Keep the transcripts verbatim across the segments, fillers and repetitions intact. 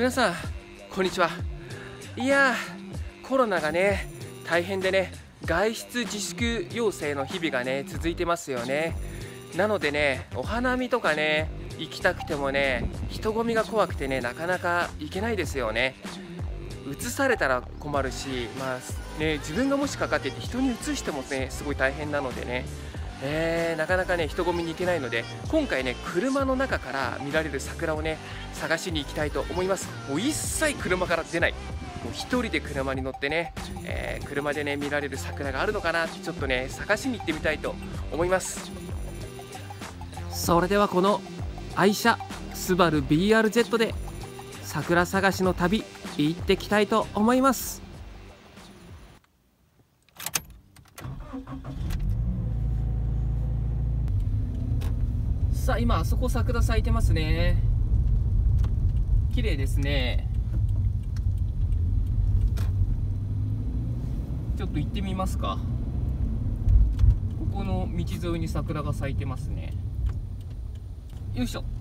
皆さんこんにちは。いやーコロナがね大変でね、外出自粛要請の日々がね続いてますよね。なのでね、お花見とかね行きたくてもね、人混みが怖くてね、なかなか行けないですよね。移されたら困るし、まあね、自分がもしかかっていて人に移してもねすごい大変なのでね、えー、なかなかね人混みに行けないので、今回ね車の中から見られる桜をね探しに行きたいと思います。もう一切車から出ない、もう一人で車に乗ってね、えー、車でね見られる桜があるのかなってちょっとね探しに行ってみたいと思います。それではこの愛車スバル ビーアールゼット で桜探しの旅行ってきたいと思います。さあ今あそこ桜咲いてますね。綺麗ですね。ちょっと行ってみますか。ここの道沿いに桜が咲いてますね。よいしょ。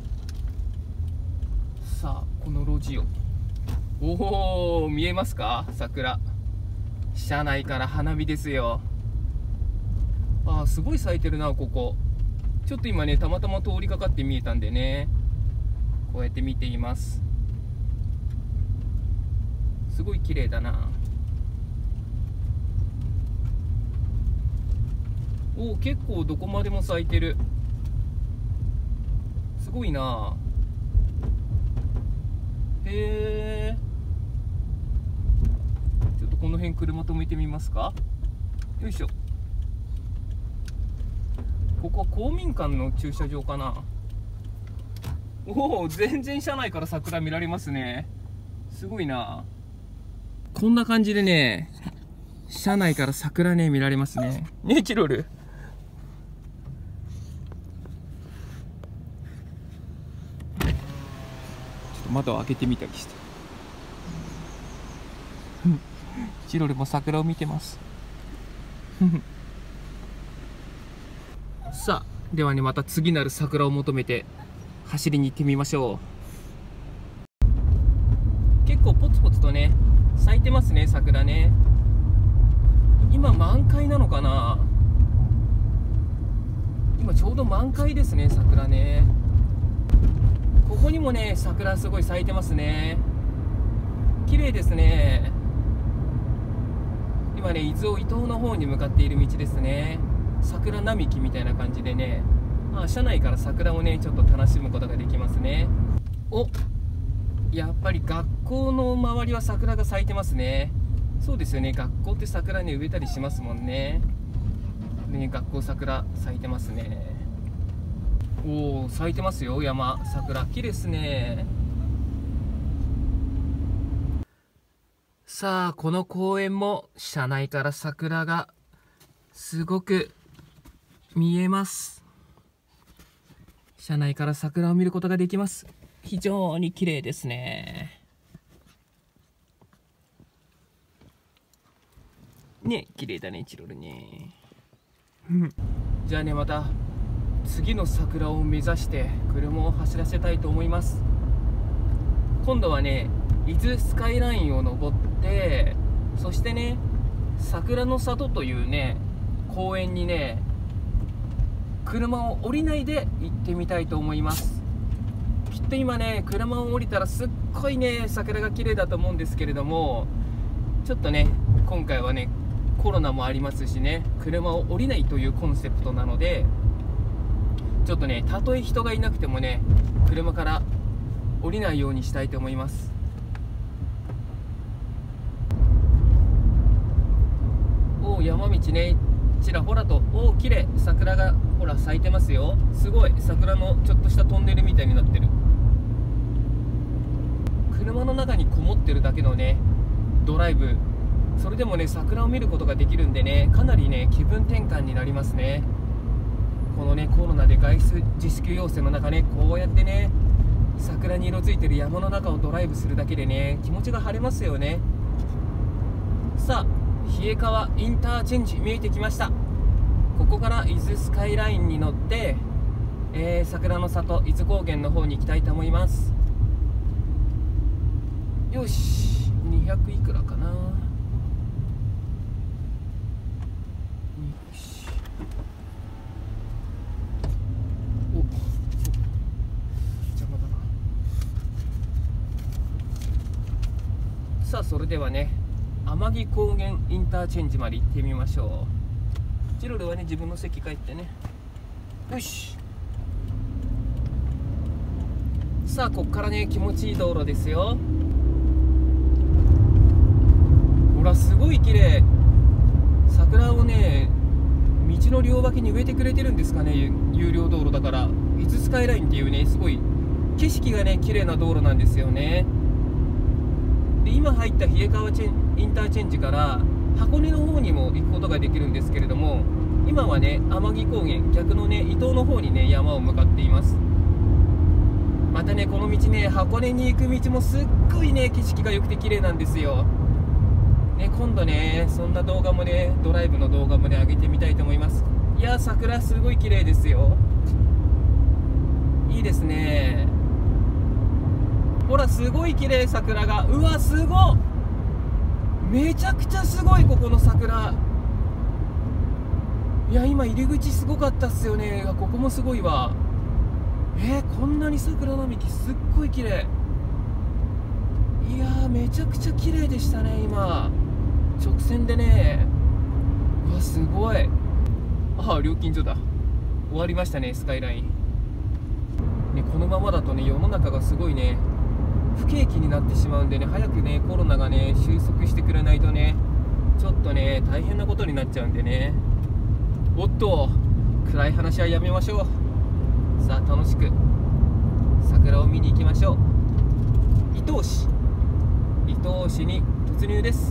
さあこの路地を、おお見えますか、桜。車内から花火ですよ。あーすごい咲いてるなここ。ちょっと今ねたまたま通りかかって見えたんでね、こうやって見ています。すごい綺麗だな。おお結構どこまでも咲いてる。すごいな。へえ。ちょっとこの辺車止めてみますか。よいしょ。ここは公民館の駐車場かな。おお全然車内から桜見られますね。すごいな。こんな感じでね車内から桜ね見られますね。ねチロル、ちょっと窓を開けてみたりしてチロルも桜を見てますさあではね、また次なる桜を求めて走りに行ってみましょう。結構ポツポツとね咲いてますね桜ね。今満開なのかな。今ちょうど満開ですね桜ね。ここにもね桜すごい咲いてますね。綺麗ですね。今ね伊豆伊東の方に向かっている道ですね。桜並木みたいな感じでね、まあ、車内から桜をねちょっと楽しむことができますね。お、やっぱり学校の周りは桜が咲いてますね。そうですよね、学校って桜ね植えたりしますもんね。ね、学校桜咲いてますね。おお咲いてますよ山桜、綺麗ですね。さあこの公園も車内から桜がすごく見えます。車内から桜を見ることができます。非常に綺麗ですね。ね、綺麗だねチロルねじゃあね、また次の桜を目指して車を走らせたいと思います。今度はね伊豆スカイラインを登って、そしてね桜の里というね公園にね車を降りないで行ってみたいと思います。きっと今ね車を降りたらすっごいね桜が綺麗だと思うんですけれども、ちょっとね今回はねコロナもありますしね、車を降りないというコンセプトなので、ちょっとねたとえ人がいなくてもね車から降りないようにしたいと思います。おお山道ねちらほらと、おお綺麗、桜がほら咲いてますよ。すごい、桜のちょっとしたトンネルみたいになってる。車の中にこもってるだけのねドライブ、それでもね桜を見ることができるんでね、かなりね気分転換になりますね。このねコロナで外出自粛要請の中ね、こうやってね桜に色づいてる山の中をドライブするだけでね気持ちが晴れますよね。さあ冷え川インターチェンジ見えてきました。ここから伊豆スカイラインに乗って、えー、桜の里伊豆高原の方に行きたいと思います。 よし、にひゃくいくらかな。よし、お、邪魔だな。さあ、それではね、天城高原インターチェンジまで行ってみましょう。チロルはね、自分の席帰ってね。よし。さあ、こっからね、気持ちいい道路ですよ。ほら、すごい綺麗。桜をね、道の両脇に植えてくれてるんですかね。有料道路だから。伊豆スカイラインっていうね、すごい景色がね、綺麗な道路なんですよね。で、今入った冷川チェンインターチェンジから箱根の方にも行くことができるんですけれども、今はね、天城高原、逆のね、伊東の方にね、山を向かっています。またね、この道ね、箱根に行く道もすっごいね、景色が良くて綺麗なんですよ。ね、今度ね、そんな動画もね、ドライブの動画もね、上げてみたいと思います。いやー、桜すごい綺麗ですよ。いいですね。ほら、すごい綺麗、桜が。うわ、すごっ。めちゃくちゃすごい、ここの桜。いや、今入り口すごかったっすよね。ここもすごいわ。えー、こんなに桜並木すっごい綺麗。いやー、めちゃくちゃ綺麗でしたね。今直線でね。うわ、すごい。ああ、料金所だ。終わりましたね、スカイラインね。このままだとね、世の中がすごいね、不景気になってしまうんでね、早くね、コロナがね、収束してくれないとね、ちょっとね、大変なことになっちゃうんでね。おっと、暗い話はやめましょう。さあ、楽しく桜を見に行きましょう。伊東市伊東市に突入です。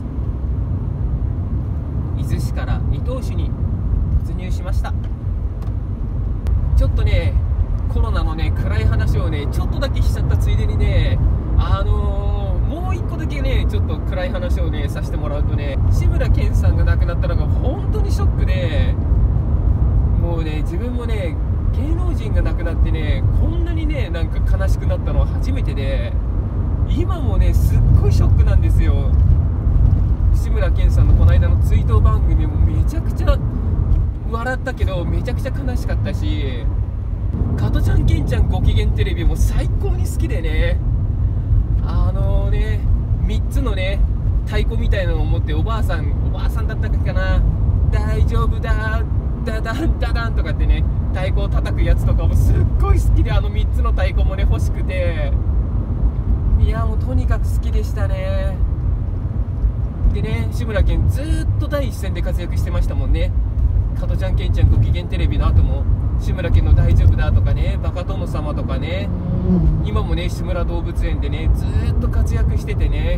伊豆市から伊東市に突入しました。ちょっとね、コロナのね、暗い話をね、ちょっとだけしちゃったついでにね、あのー、もう一個だけね、ちょっと暗い話をね、させてもらうとね、志村けんさんが亡くなったのが本当にショックで、もうね、自分もね、芸能人が亡くなってね、こんなにね、なんか悲しくなったのは初めてで、今もね、すっごいショックなんですよ。志村けんさんのこの間の追悼番組もめちゃくちゃ笑ったけど、めちゃくちゃ悲しかったし、加トちゃんケンちゃんご機嫌テレビも最高に好きでね、あのね、みっつのね、太鼓みたいなのを持って、おばあさん、おばあさんだったかな、大丈夫だ、ダダンダダンとかってね、太鼓を叩くやつとかもすっごい好きで、あのみっつの太鼓もね、欲しくて、いや、もうとにかく好きでしたね。でね、志村けんずーっと第一線で活躍してましたもんね。加トちゃんケンちゃんご機嫌テレビの後も志村けんの大丈夫だとかね、バカ殿様とかね、今もね、志村動物園でね、ずーっと活躍しててね、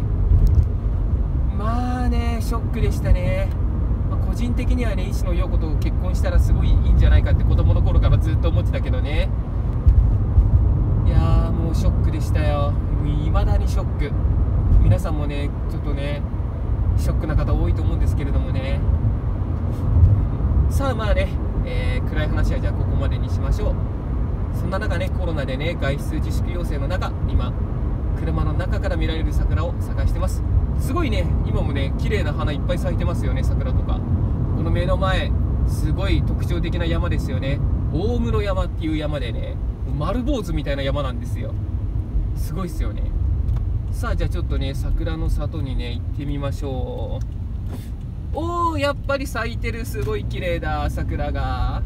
まあね、ショックでしたね。まあ、個人的にはね、石野陽子と結婚したらすごいいいんじゃないかって子供の頃からずっと思ってたけどね。いやー、もうショックでしたよ。未だにショック。皆さんもね、ちょっとね、ショックな方多いと思うんですけれどもね。さあ、まあね、えー、暗い話はじゃあここまでにしましょう。そんな中ね、コロナでね、外出自粛要請の中、今車の中から見られる桜を探してます。すごいね、今もね、綺麗な花いっぱい咲いてますよね、桜とか。この目の前、すごい特徴的な山ですよね。大室山っていう山でね、丸坊主みたいな山なんですよ。すごいっすよね。さあ、じゃあちょっとね、桜の里にね、行ってみましょう。おー、やっぱり咲いてる。すごい綺麗だ、桜が。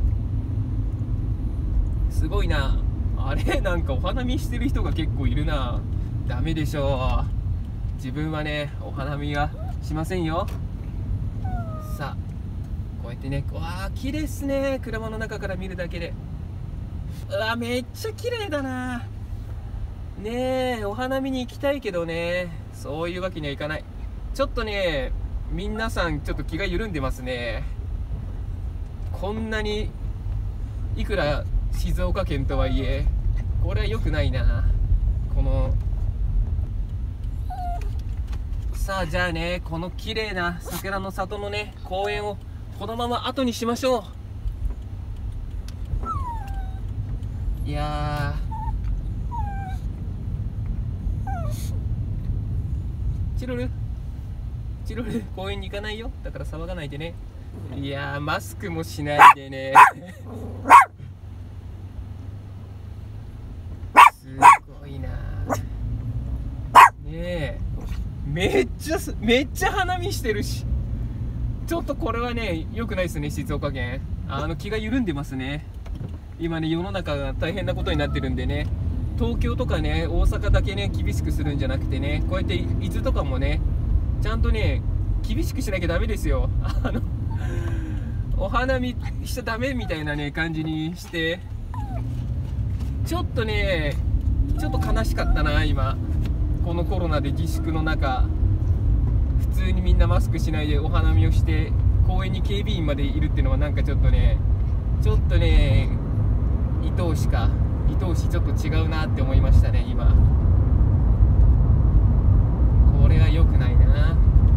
すごいな。あれ、なんかお花見してる人が結構いるな。ダメでしょう。自分はね、お花見はしませんよ。さあ、こうやってね、わー、綺麗っすね。車の中から見るだけで。うわ、めっちゃ綺麗だな。ねえ、お花見に行きたいけどね、そういうわけにはいかない。ちょっとね、皆さんちょっと気が緩んでますね。こんなにいくら静岡県とはいえ、これは良くないな。このさあ、じゃあね、この綺麗な桜の里のね、公園をこのまま後にしましょう。いやー、 チロルチロル、公園に行かないよ、だから騒がないでね。いやー、マスクもしないでねすごいなねえ、めっちゃめっちゃ花見してるし、ちょっとこれはね良くないですね。静岡県、あの気が緩んでますね。今ね、世の中が大変なことになってるんでね、東京とかね、大阪だけね厳しくするんじゃなくてね、こうやって伊豆とかもねちゃんとね厳しくしなきゃダメですよ。あのお花見しちゃダメみたいなね感じにして、ちょっとねちょっと悲しかったな。今このコロナで自粛の中、普通にみんなマスクしないでお花見をして公園に警備員までいるっていうのはなんかちょっとねちょっとね愛おしか愛おしいちょっと違うなって思いましたね。今これは良くないな。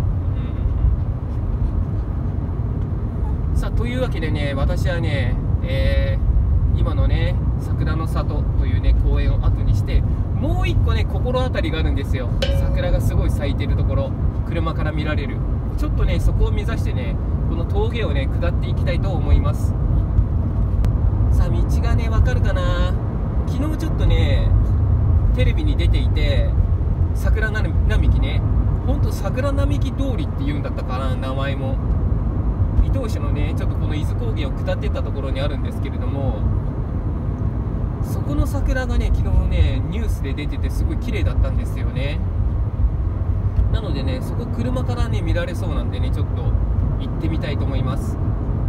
さあ、というわけでね、私はね、えー、今のね桜の里というね公園を後にして、もう一個ね心当たりがあるんですよ。桜がすごい咲いてるところ、車から見られる。ちょっとねそこを目指してね、この峠をね下っていきたいと思います。さあ、道がねわかるかな。昨日ちょっとねテレビに出ていて、桜並木ね、ほんと桜並木通りっていうんだったかな、名前も。伊東市のねちょっとこの伊豆高原を下っていったところにあるんですけれども、そこの桜がね昨日ねニュースで出ててすごい綺麗だったんですよね。なのでねそこ車からね見られそうなんでね、ちょっと行ってみたいと思います。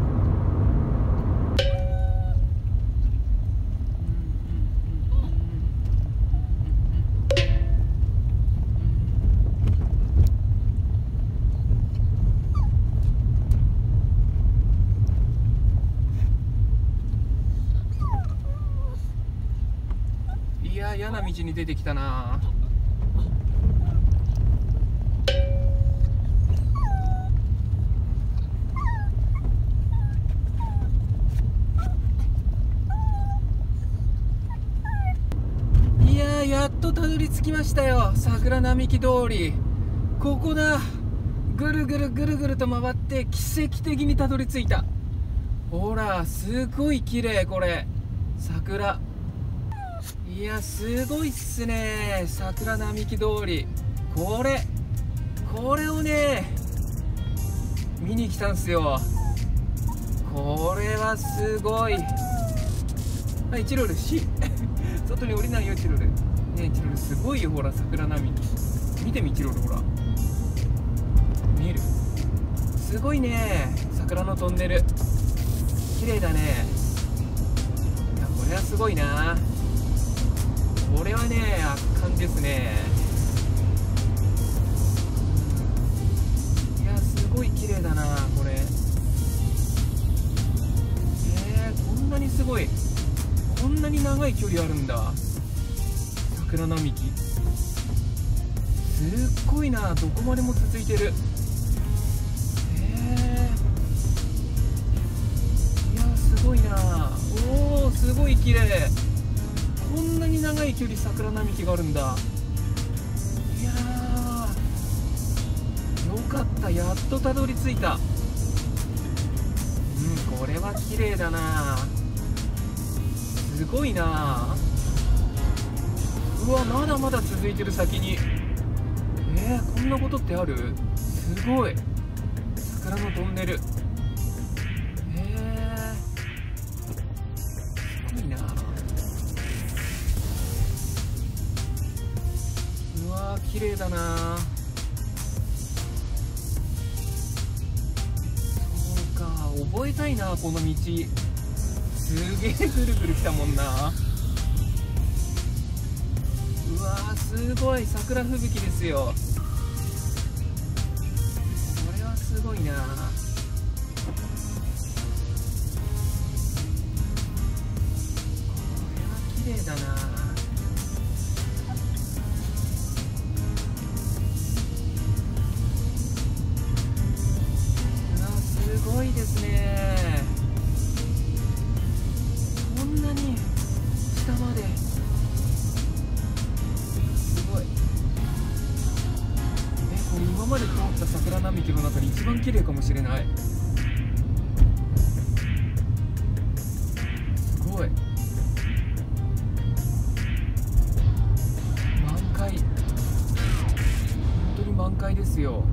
いやー、嫌な道に出てきたな。いやー、やっとたどり着きましたよ、桜並木通り。ここだ。ぐるぐるぐるぐると回って奇跡的にたどり着いた。ほら、すごい綺麗、これ桜。いや、すごいっすね、桜並木通り。これこれをね見に来たんすよ。これはすごい。はい、チロルし外に降りないよ、チロル。ねえ、チロル、すごいよ、ほら、桜並木。見てみ、チロル、ほら。見える？すごいね、桜のトンネル。綺麗だね。いや、これはすごいな。これはね、圧巻ですね。いや、すごい綺麗だな、これ。えー、こんなにすごい。こんなに長い距離あるんだ、桜並木。すっごいな、どこまでも続いてる。えー、いや、すごいな。おー、すごい綺麗。こんなに長い距離桜並木があるんだ。いやー、よかった、やっとたどり着いた。うん、これは綺麗だな。すごいな。うわ、まだまだ続いてる、先に。えー、こんなことってある？すごい、桜のトンネル。えー、すごいな。うわー、綺麗だな。そうか、覚えたいな、この道。すげえぐるぐる来たもんな。うわー、すごい、桜吹雪ですよ。これはすごいな。これは綺麗だな。うわ、すごいですね。こんなに下まで。すごい。え、 一番綺麗かもしれない。すごい満開、本当に満開ですよ。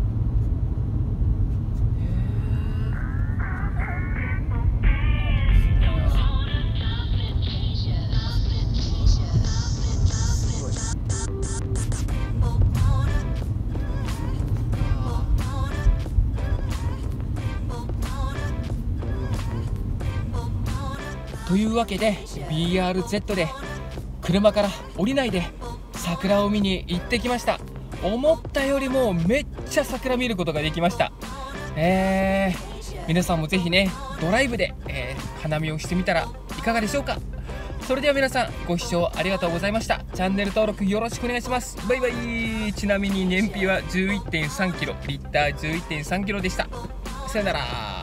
というわけで ビーアールゼット で車から降りないで桜を見に行ってきました。思ったよりもめっちゃ桜見ることができました。えー、皆さんもぜひねドライブで、えー、花見をしてみたらいかがでしょうか。それでは皆さんご視聴ありがとうございました。チャンネル登録よろしくお願いします。バイバイ。ちなみに燃費は じゅういってんさんキロ、リッター じゅういってんさんキロでした。さよなら。